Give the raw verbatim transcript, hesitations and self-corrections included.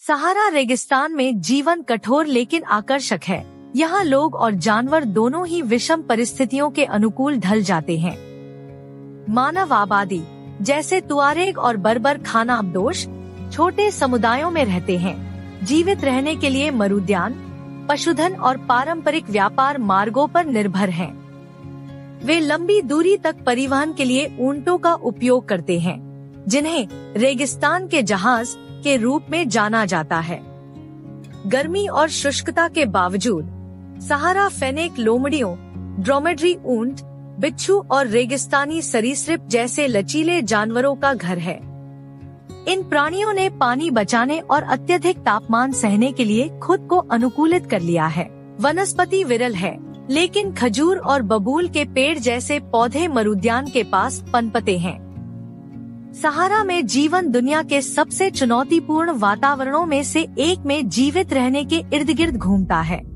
सहारा रेगिस्तान में जीवन कठोर लेकिन आकर्षक है। यहाँ लोग और जानवर दोनों ही विषम परिस्थितियों के अनुकूल ढल जाते हैं। मानव आबादी जैसे तुआरेग और बर्बर खानाबदोश छोटे समुदायों में रहते हैं। जीवित रहने के लिए मरुद्यान, पशुधन और पारंपरिक व्यापार मार्गों पर निर्भर हैं। वे लंबी दूरी तक परिवहन के लिए ऊंटों का उपयोग करते हैं, जिन्हें रेगिस्तान के जहाज के रूप में जाना जाता है। गर्मी और शुष्कता के बावजूद सहारा फेनेक लोमड़ियों, ड्रोमेड्री ऊंट, बिच्छू और रेगिस्तानी सरीसृप जैसे लचीले जानवरों का घर है। इन प्राणियों ने पानी बचाने और अत्यधिक तापमान सहने के लिए खुद को अनुकूलित कर लिया है। वनस्पति विरल है, लेकिन खजूर और बबूल के पेड़ जैसे पौधे मरुद्यान के पास पनपते हैं। सहारा में जीवन दुनिया के सबसे चुनौतीपूर्ण वातावरणों में से एक में जीवित रहने के इर्द गिर्द घूमता है।